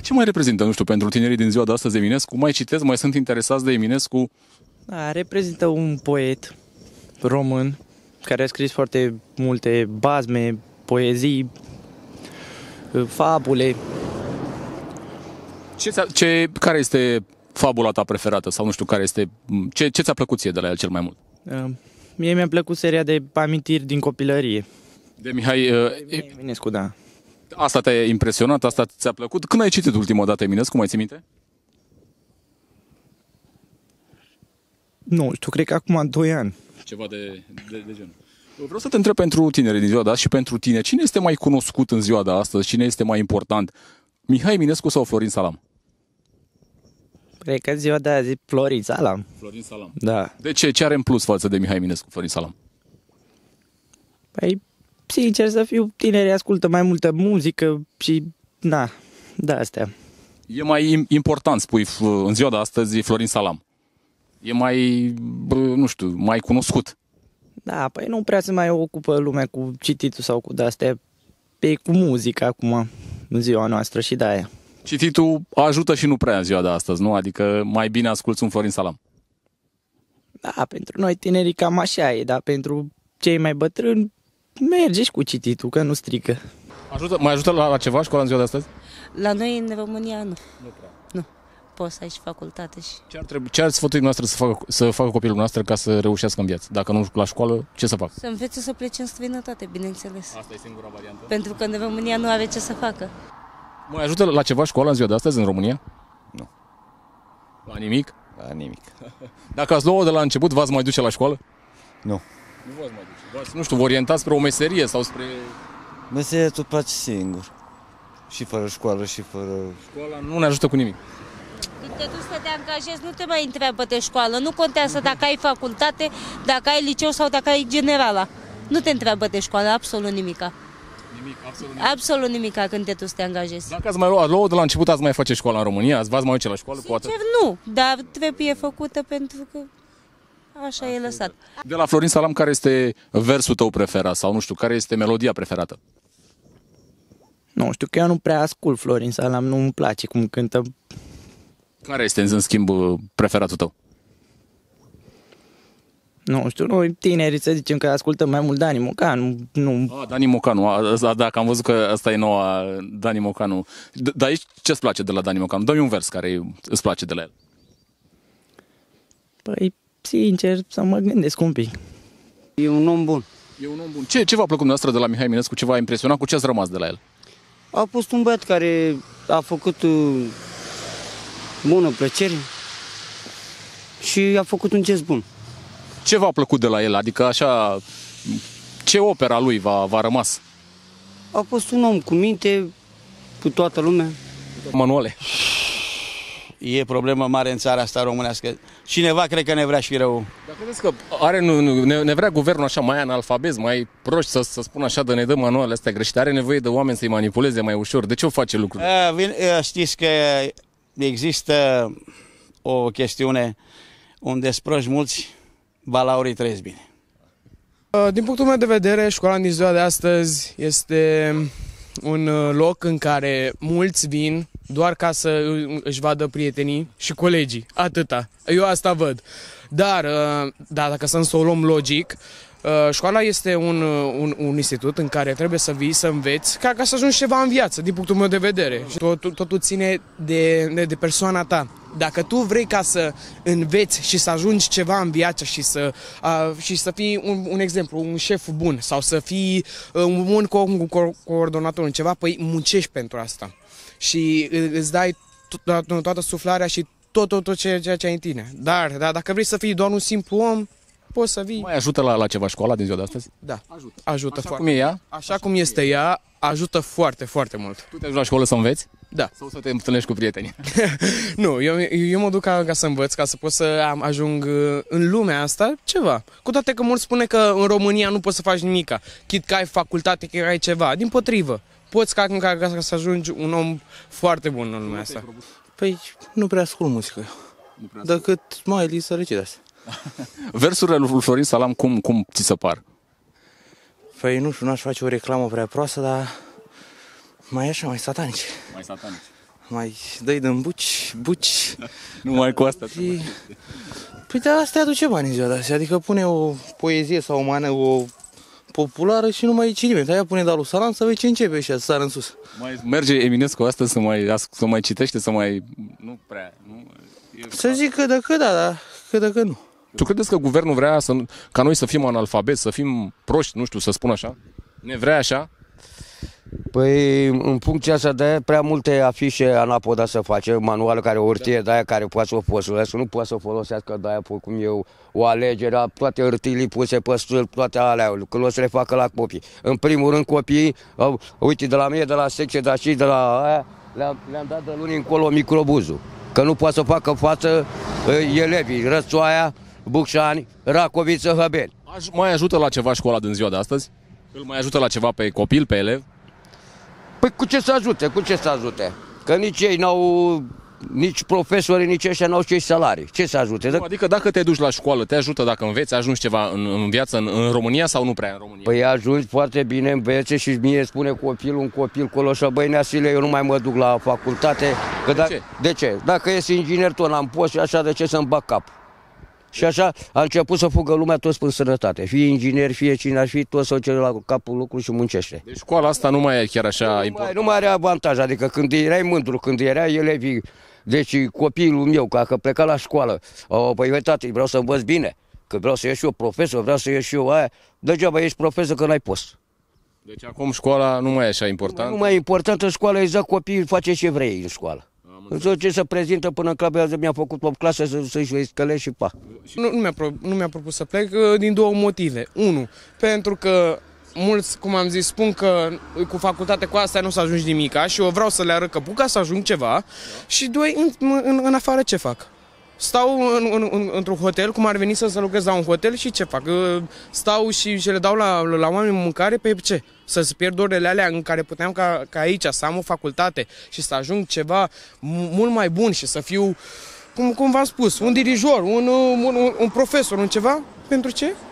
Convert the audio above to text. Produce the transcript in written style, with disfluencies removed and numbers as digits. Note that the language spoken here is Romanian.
Ce mai reprezintă, nu știu, pentru tinerii din ziua de astăzi Eminescu? Mai citesc, mai sunt interesați de Eminescu? Da, reprezintă un poet român care a scris foarte multe basme, poezii, fabule. Care este fabula ta preferată? Sau nu știu, ce ți-a plăcut ție de la el cel mai mult? Mie mi-a plăcut seria de amintiri din copilărie. De Mihai Eminescu, da. Asta te-a impresionat? Asta ți-a plăcut? Când ai citit ultima dată Eminescu, mai ții minte? Nu știu, cred că acum 2 ani. Ceva de genul. Vreau să te întreb pentru tineri din ziua de azi și pentru tine. Cine este mai cunoscut în ziua de astăzi? Cine este mai important? Mihai Eminescu sau Florin Salam? Cred că ziua de azi Florin Salam. Florin Salam. Da. De ce? Ce are în plus față de Mihai Eminescu, Florin Salam? Păi, sincer să fiu, tinerii ascultă mai multă muzică și, da, astea. E mai important, spui, în ziua de astăzi Florin Salam. E mai, nu știu, mai cunoscut. Da, păi nu prea se mai ocupă lumea cu cititul sau cu de-astea. Pe cu muzica acum, în ziua noastră și de-aia. Cititul ajută și nu prea în ziua de astăzi, nu? Adică mai bine asculți un Florin Salam. Da, pentru noi tinerii cam așa e, dar pentru cei mai bătrâni merge și cu cititul, că nu strică. Mai ajută la ceva școala în ziua de astăzi? La noi în România nu. Nu prea. Nu. Poți să ai și facultate și... Ce ar sfătui noastră să facă copilul noastră ca să reușească în viață? Dacă nu la școală, ce să facă? Să învețe să plece în străinătate, bineînțeles. Asta e singura variantă? Pentru că în România nu are ce să facă. Mai ajută la ceva școala în ziua de astăzi în România? Nu. La nimic? La nimic. Dacă ați luat de la început, v-ați mai duce la școală? Nu. Nu v-ați mai duce. Nu știu, vă orientați spre o meserie sau spre... Meseria tot place singur. Și fără școală și fără... Școala nu ne ajută cu nimic. Când te duci să te angajezi, nu te mai întreabă de școală. Nu contează dacă ai facultate, dacă ai liceu sau dacă ai generala. Nu te întreabă de școală, absolut nimica. Nimic, absolut nimic. Absolut nimica când te duci să te angajezi. Dacă ați mai luat de la început, ați mai face școala în România? V-ați mai duce la școală? Sincer, poate? Nu, dar trebuie făcută pentru că așa e lăsat. De la Florin Salam, care este versul tău preferat? Sau nu știu, care este melodia preferată? Nu știu, că eu nu prea ascult Florin Salam, nu-mi place cum cântă. Care este, în schimb, preferatul tău? Nu știu, noi tinerii să zicem că ascultăm mai mult Dani Mocanu. Dani Mocanu, dacă am văzut că asta e noua, Dani Mocanu. Dar aici ce-ți place de la Dani Mocanu? Dă-mi un vers care îți place de la el. Păi, sincer, să mă gândesc un pic. E un om bun. E un om bun. Ce v-a plăcut dumneavoastră de la Mihai Eminescu? Ce v-a impresionat? Cu ce ați rămas de la el? A fost un băiat care a făcut bună plăcere și a făcut un gest bun. Ce v-a plăcut de la el? Adică așa, ce opera lui v-a rămas? A fost un om cu minte, cu toată lumea. Manuale. E problemă mare în țara asta românească. Cineva cred că ne vrea și rău. Dar credeți că ne vrea guvernul așa mai analfabet, mai proști, să spun așa, de ne dă manualele astea greșite? Are nevoie de oameni să-i manipuleze mai ușor. De ce o face lucrul? Știți că există o chestiune unde sproși mulți, balaurii trăiesc bine. Din punctul meu de vedere, școala din ziua de astăzi este un loc în care mulți vin doar ca să își vadă prietenii și colegii, atâta. Eu asta văd. Dar dacă să o luăm logic, școala este un institut în care trebuie să vii, să înveți, ca să ajungi ceva în viață, din punctul meu de vedere. Totul ține de persoana ta. Dacă tu vrei ca să înveți și să ajungi ceva în viață și să fii un exemplu, un șef bun sau să fii un bun coordonator în ceva, păi muncești pentru asta. Și îți dai toată suflarea și tot ceea ce ai în tine. Dar dacă vrei să fii doar un simplu om, poți să vii. Mai ajută la ceva școala din ziua de astăzi? Da, ajută așa foarte. Cum e ea? Așa cum este ea, ajută foarte, foarte mult. Tu te-ai dus la școală să înveți? Da. Sau să te întâlnești cu prietenii? Nu, eu mă duc ca să învăț, ca să pot să ajung în lumea asta ceva. Cu toate că mulți spune că în România nu poți să faci nimica. Chit că ai facultate, că ai ceva. Dimpotrivă, poți ca să ajungi un om foarte bun în lumea asta. Păi nu prea ascult muzică, decât mai Lisa Recidas. Versurile lui Florin Salam, cum ți se par? Păi nu știu, n-aș face o reclamă prea proastă, dar mai așa, mai satanici. Mai satanici. mai dă-i din buci. Numai cu asta. Și... Păi da, asta aduce bani în ziua de azi. Adică pune o poezie sau o populară și nu mai zice nimeni. Aia pune Dalu Salam să vezi ce începe și să sară în sus. Mai merge Eminescu asta să mai citește, să mai... Nu prea, nu? Să zic că da, dar că nu. Tu credeți că guvernul vrea ca noi să fim analfabeti, să fim proști, nu știu, să spun așa? Ne vrea așa? Păi, în funcția asta de prea multe afișe anapoda să face, manuală care o hârtie de aia care poate să o folosească, nu poate să o folosească de aia cum eu, o alegere, toate hârtiile puse pe stâlp, toate alea, că o să le facă la copii. În primul rând copiii, uite, de la mine, de la secție, dar și de la aia, le-am dat de luni încolo microbuzul, că nu poate să facă față elevii, Rățoaia, Bucșani, Racoviță, Hăbeni. Mai ajută la ceva școala din ziua de astăzi? Îl mai ajută la ceva pe copil, pe elev? Păi cu ce să ajute? Că nici ei n-au, nici profesorii, nici ăștia n-au ce salarii. Ce să ajute? Adică dacă te duci la școală, te ajută dacă înveți, ajungi ceva în viață în România sau nu prea în România? Păi ajungi foarte bine, învețe și mie spune un copil coloșă, băi Neasile, eu nu mai mă duc la facultate. Că de ce? Dacă ești inginer, tot n-am post și așa, de ce să-mi bag cap? Și așa a început să fugă lumea toți până sănătate. Fie inginer, fie cine ar fi, toți să o cere la capul lucrului și muncește. Deci școala asta nu mai e chiar așa importantă. Nu mai are avantaj, adică când erai mândru, când era elevii, deci copilul meu, că pleca la școală, păi uitați, vreau să învăț bine, că vreau să ies și eu profesor, vreau să ies și eu aia, degeaba ești profesor că n-ai post. Deci acum școala nu mai e așa importantă? Nu mai e importantă școala, exact copiii face și evrei în școală. Ce se prezintă până în club, mi-a făcut o clasă să-și scălești și pa. Nu mi-a propus să plec din două motive. Unu, pentru că mulți, cum am zis, spun că cu facultate cu astea nu să ajungi nimica și eu vreau să le arăt că pot ca să ajung ceva. Și doi, în afară ce fac? Stau într-un hotel, cum ar veni să lucrez la un hotel și ce fac? Stau și le dau la oameni mâncare, pe ce? Să-ți pierd orele alea în care puteam ca aici să am o facultate și să ajung ceva mult mai bun și să fiu, cum v-am spus, un dirijor, un profesor, un ceva? Pentru ce?